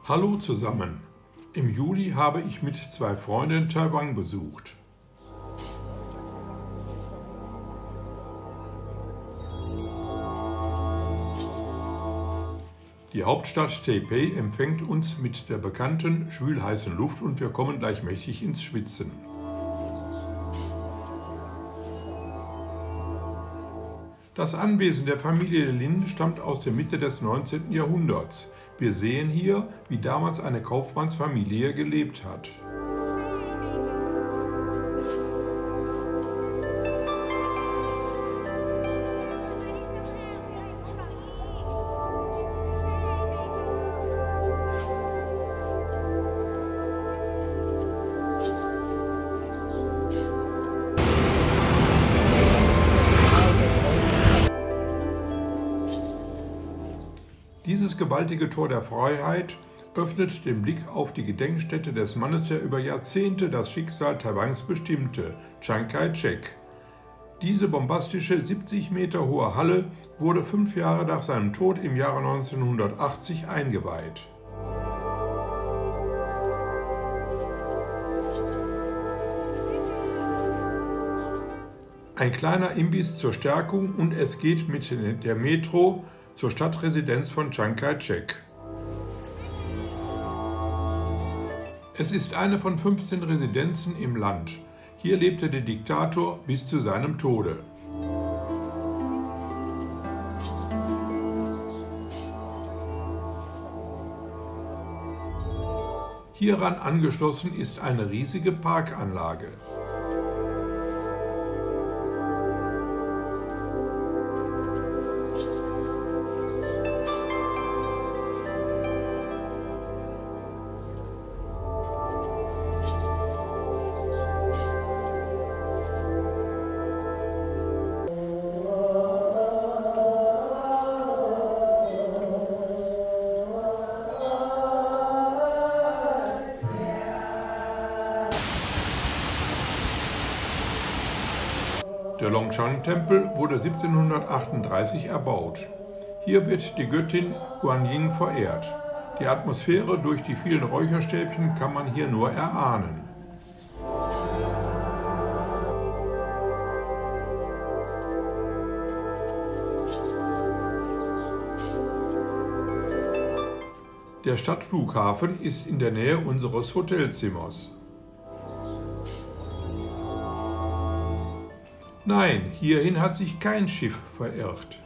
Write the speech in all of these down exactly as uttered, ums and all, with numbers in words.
Hallo zusammen! Im Juli habe ich mit zwei Freunden Taiwan besucht. Die Hauptstadt Taipei empfängt uns mit der bekannten schwül-heißen Luft und wir kommen gleich mächtig ins Schwitzen. Das Anwesen der Familie Lin stammt aus der Mitte des neunzehnten Jahrhunderts. Wir sehen hier, wie damals eine Kaufmannsfamilie gelebt hat. Dieses gewaltige Tor der Freiheit öffnet den Blick auf die Gedenkstätte des Mannes, der über Jahrzehnte das Schicksal Taiwans bestimmte, Chiang Kai-shek. Diese bombastische siebzig Meter hohe Halle wurde fünf Jahre nach seinem Tod im Jahre neunzehnhundertachtzig eingeweiht. Ein kleiner Imbiss zur Stärkung und es geht mit der Metro zur Stadtresidenz von Chiang Kai-shek. Es ist eine von fünfzehn Residenzen im Land. Hier lebte der Diktator bis zu seinem Tode. Hieran angeschlossen ist eine riesige Parkanlage. Der Longshan-Tempel wurde siebzehnhundertachtunddreißig erbaut. Hier wird die Göttin Guanyin verehrt. Die Atmosphäre durch die vielen Räucherstäbchen kann man hier nur erahnen. Der Stadtflughafen ist in der Nähe unseres Hotelzimmers. Nein, hierhin hat sich kein Schiff verirrt.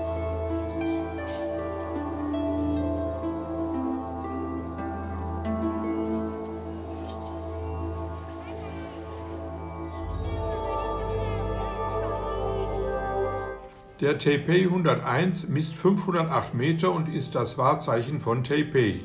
Der Taipei hunderteins misst fünfhundertacht Meter und ist das Wahrzeichen von Taipei.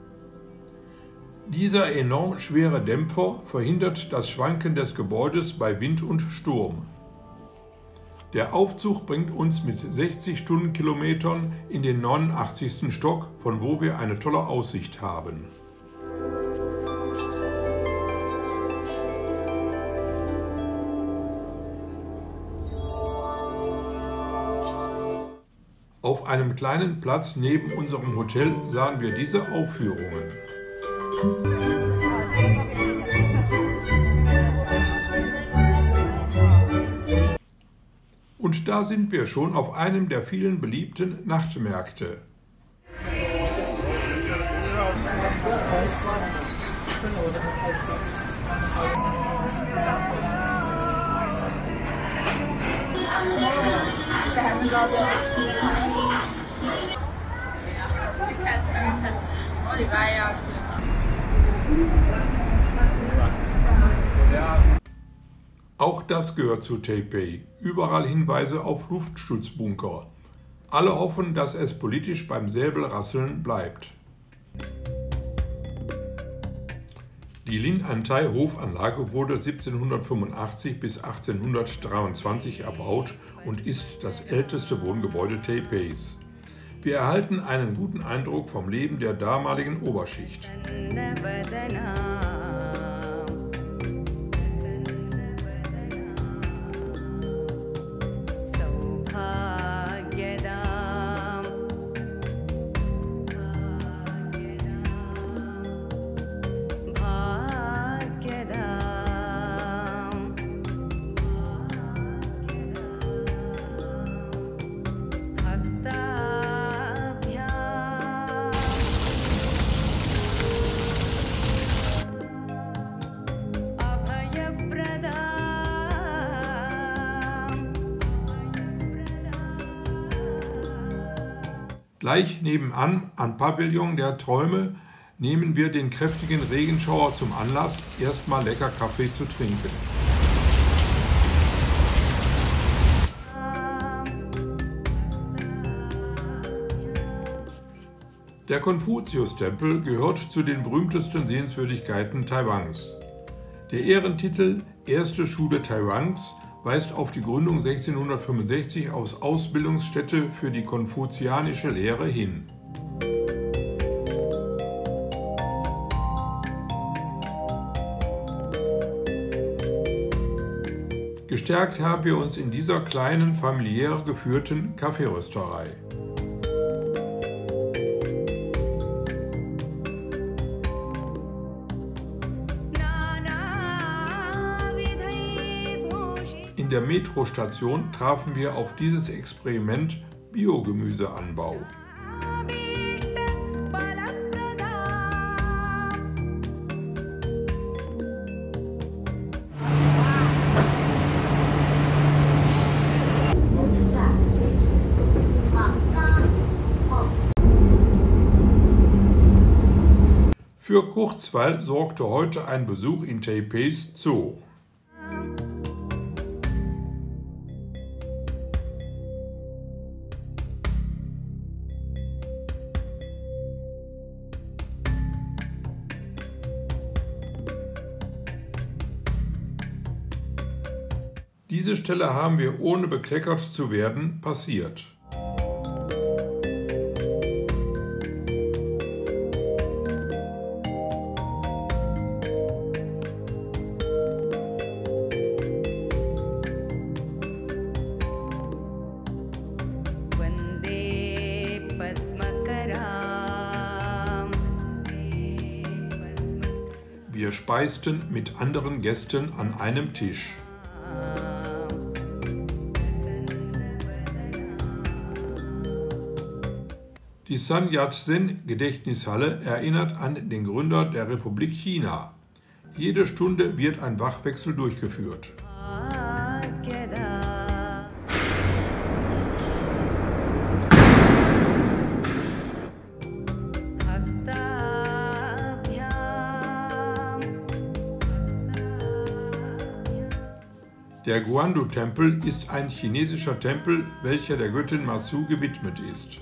Dieser enorm schwere Dämpfer verhindert das Schwanken des Gebäudes bei Wind und Sturm. Der Aufzug bringt uns mit sechzig Stundenkilometern in den neunundachtzigsten Stock, von wo wir eine tolle Aussicht haben. Auf einem kleinen Platz neben unserem Hotel sahen wir diese Aufführungen. Und da sind wir schon auf einem der vielen beliebten Nachtmärkte. Auch das gehört zu Taipei. Überall Hinweise auf Luftschutzbunker. Alle hoffen, dass es politisch beim Säbelrasseln bleibt. Die Lin Antai Hofanlage wurde siebzehnhundertfünfundachtzig bis achtzehnhundertdreiundzwanzig erbaut und ist das älteste Wohngebäude Taipeis. Wir erhalten einen guten Eindruck vom Leben der damaligen Oberschicht. Gleich nebenan, am Pavillon der Träume, nehmen wir den kräftigen Regenschauer zum Anlass, erstmal lecker Kaffee zu trinken. Der Konfuzius-Tempel gehört zu den berühmtesten Sehenswürdigkeiten Taiwans. Der Ehrentitel Erste Schule Taiwans weist auf die Gründung sechzehnhundertfünfundsechzig als Ausbildungsstätte für die konfuzianische Lehre hin. Gestärkt haben wir uns in dieser kleinen, familiär geführten Kaffeerösterei. In der Metrostation trafen wir auf dieses Experiment Biogemüseanbau. Für Kurzweil sorgte heute ein Besuch in Taipeis Zoo. Diese Stelle haben wir, ohne bekleckert zu werden, passiert. Wir speisten mit anderen Gästen an einem Tisch. Die Sun Yat-sen-Gedächtnishalle erinnert an den Gründer der Republik China. Jede Stunde wird ein Wachwechsel durchgeführt. Der Guandu-Tempel ist ein chinesischer Tempel, welcher der Göttin Masu gewidmet ist.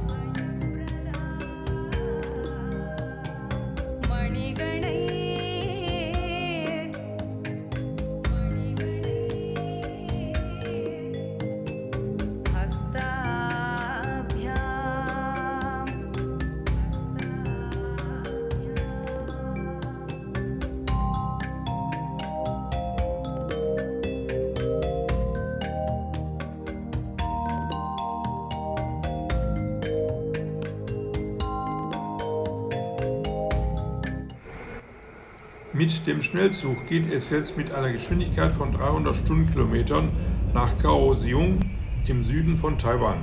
Mit dem Schnellzug geht es jetzt mit einer Geschwindigkeit von dreihundert Stundenkilometern nach Kaohsiung im Süden von Taiwan.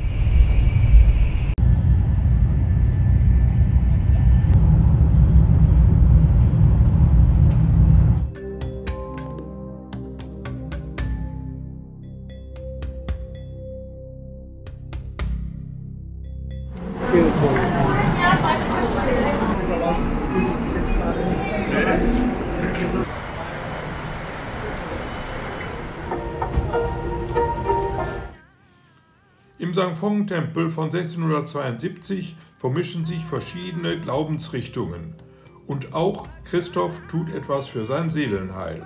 Im Sangfong-Tempel von sechzehnhundertzweiundsiebzig vermischen sich verschiedene Glaubensrichtungen und auch Christoph tut etwas für sein Seelenheil.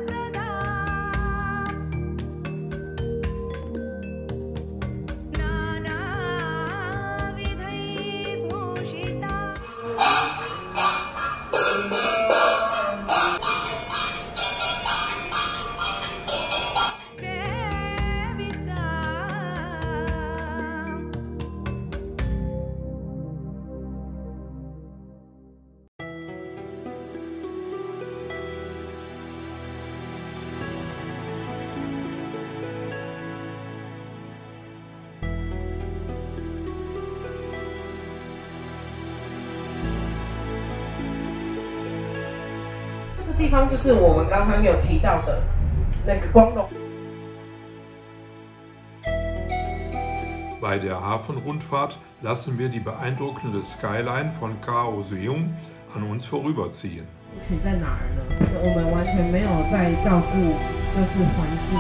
这个地方就是我们刚刚有提到的那个光荣。 Bei der Hafenrundfahrt lassen wir die beeindruckende Skyline von Kaohsiung an uns vorüberziehen. 在哪儿呢？我们完全没有在照顾就是环境。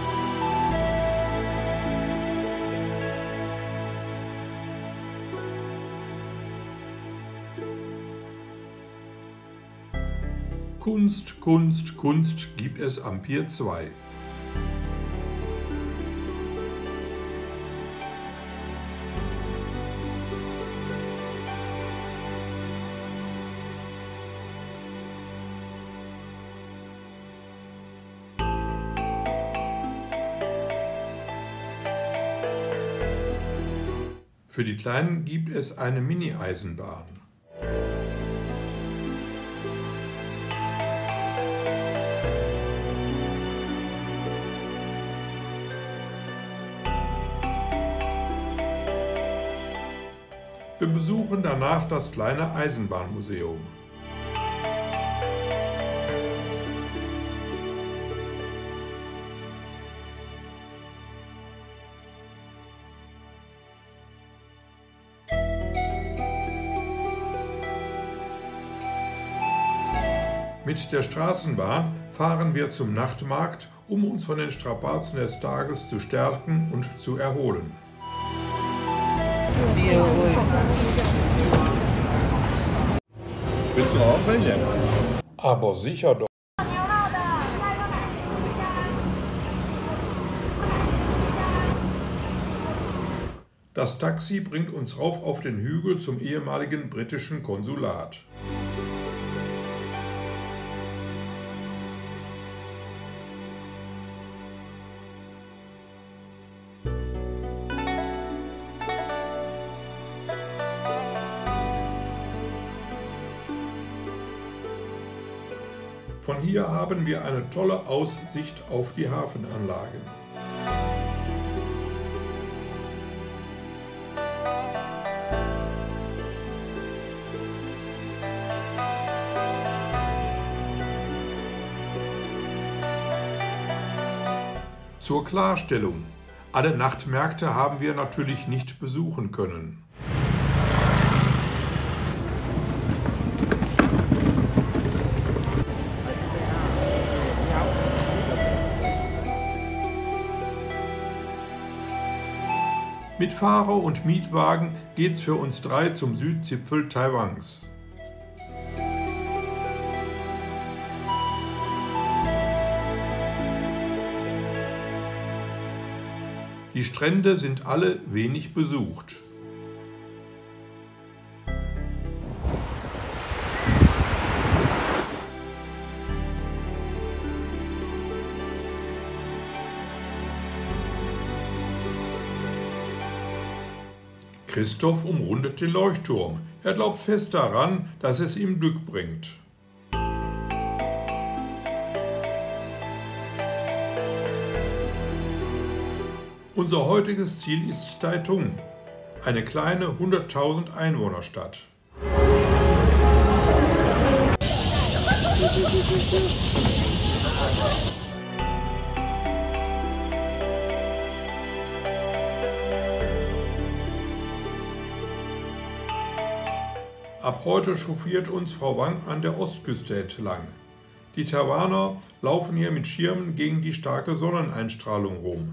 Kunst, Kunst, Kunst gibt es am Pier zwei. Für die Kleinen gibt es eine Mini-Eisenbahn. Wir besuchen danach das kleine Eisenbahnmuseum. Mit der Straßenbahn fahren wir zum Nachtmarkt, um uns von den Strapazen des Tages zu stärken und zu erholen. Willst du auch welche? Aber sicher doch. Das Taxi bringt uns rauf auf den Hügel zum ehemaligen britischen Konsulat. Von hier haben wir eine tolle Aussicht auf die Hafenanlagen. Zur Klarstellung: Alle Nachtmärkte haben wir natürlich nicht besuchen können. Mit Fahrer und Mietwagen geht's für uns drei zum Südzipfel Taiwans. Die Strände sind alle wenig besucht. Christoph umrundet den Leuchtturm. Er glaubt fest daran, dass es ihm Glück bringt. Unser heutiges Ziel ist Taitung, eine kleine hunderttausend Einwohnerstadt. Ab heute chauffiert uns Frau Wang an der Ostküste entlang. Die Taiwaner laufen hier mit Schirmen gegen die starke Sonneneinstrahlung rum.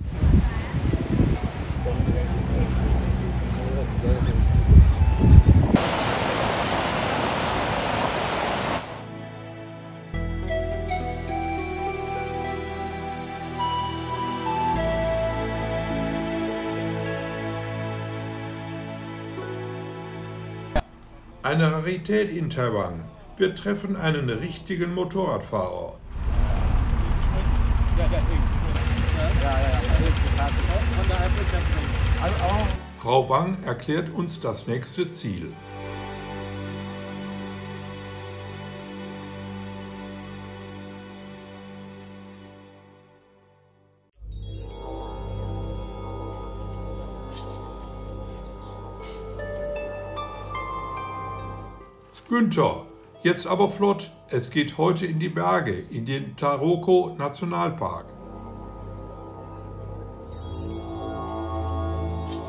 Eine Rarität in Taiwan. Wir treffen einen richtigen Motorradfahrer. Frau Wang erklärt uns das nächste Ziel. Günther, jetzt aber flott, es geht heute in die Berge, in den Taroko Nationalpark.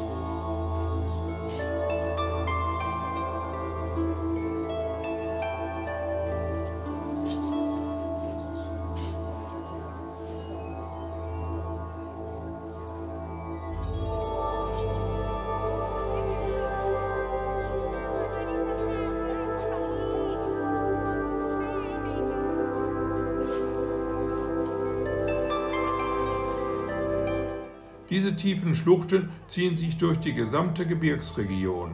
Diese tiefen Schluchten ziehen sich durch die gesamte Gebirgsregion.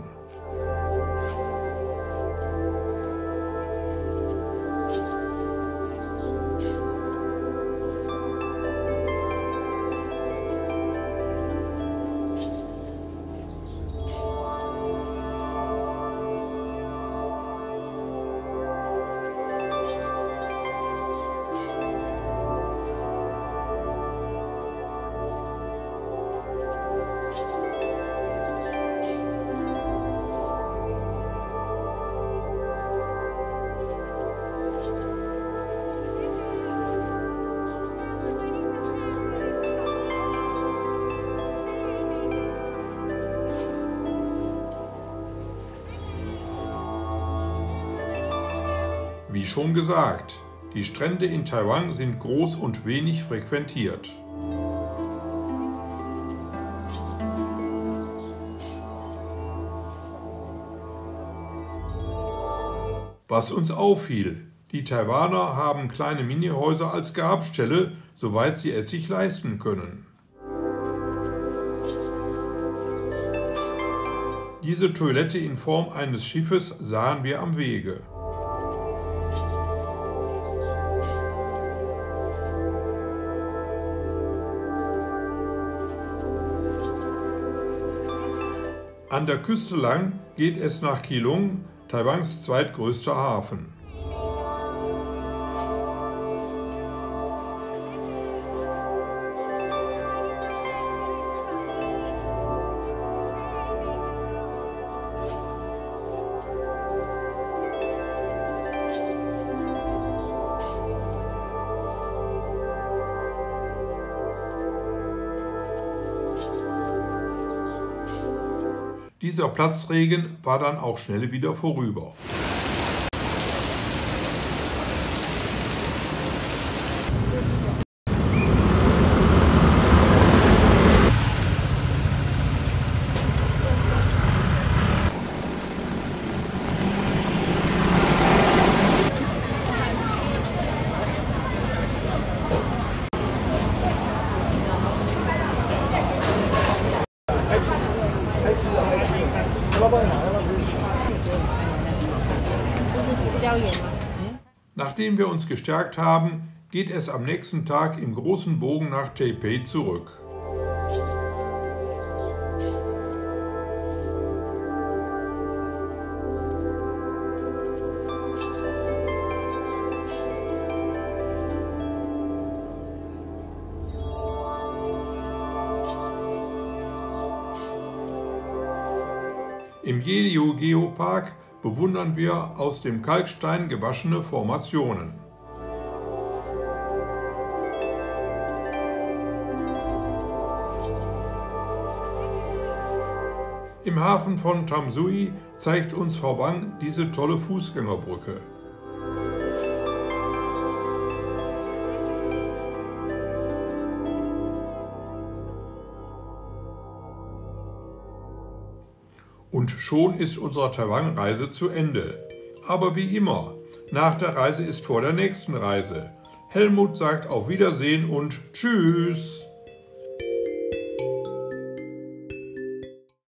Wie schon gesagt, die Strände in Taiwan sind groß und wenig frequentiert. Was uns auffiel: Die Taiwaner haben kleine Minihäuser als Grabstelle, soweit sie es sich leisten können. Diese Toilette in Form eines Schiffes sahen wir am Wege. An der Küste lang geht es nach Keelung, Taiwans zweitgrößter Hafen. Dieser Platzregen war dann auch schnell wieder vorüber. Nachdem wir uns gestärkt haben, geht es am nächsten Tag im großen Bogen nach Taipei zurück. Im Jeju-Geopark bewundern wir aus dem Kalkstein gewaschene Formationen. Im Hafen von Tamsui zeigt uns Frau Wang diese tolle Fußgängerbrücke. Und schon ist unsere Taiwan-Reise zu Ende. Aber wie immer, nach der Reise ist vor der nächsten Reise. Helmut sagt auf Wiedersehen und Tschüss!